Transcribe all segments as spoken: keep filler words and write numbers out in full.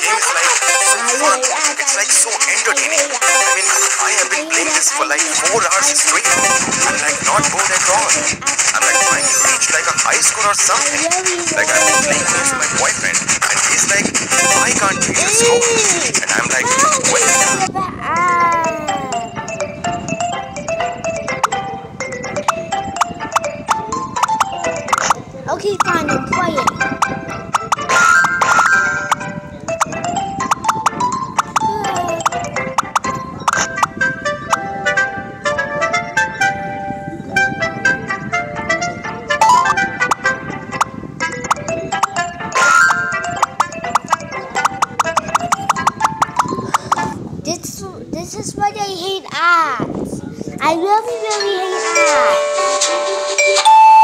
game is like so fun. It's like so entertaining. I mean, I have been playing this for like four hours straight. I'm like not bored at all. I'm like trying to reach like a high score or something. Like I've been playing against my boyfriend, and he's like, I can't reach the score, and I'm like, well. Okay, fine, then play it. This, this is what I hate ads. I really, really hate ads.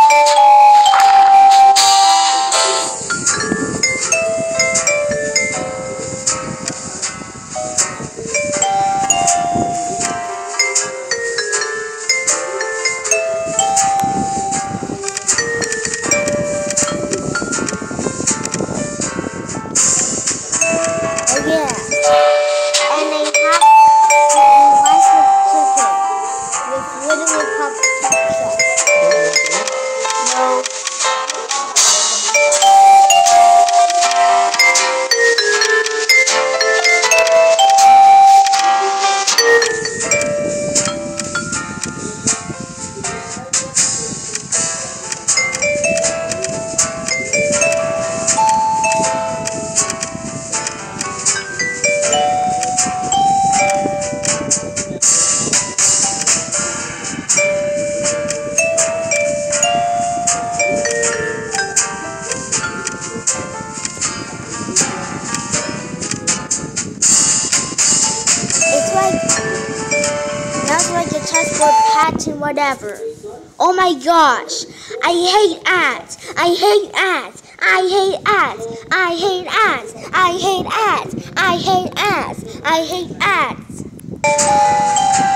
Chessboard, pattern, whatever. Oh my gosh. I hate ads. I hate ads. I hate ads. I hate ads. I hate ads. I hate ads. I hate ads.